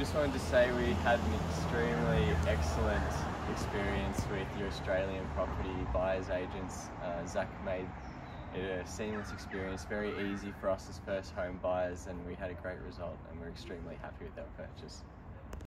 just wanted to say we had an extremely excellent experience with your Australian property buyers agents. Zach made it a seamless experience, very easy for us as first home buyers, and we had a great result and we're extremely happy with our purchase.